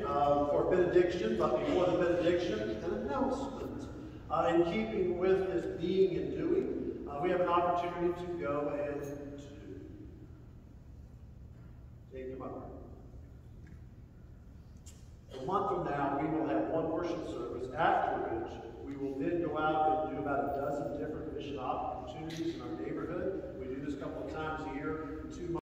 for benediction, but before the benediction, an announcement. In keeping with this being and doing, we have an opportunity to go and take them up. A month from now, we will have one worship service, after which we will then go out and do about a dozen different mission opportunities and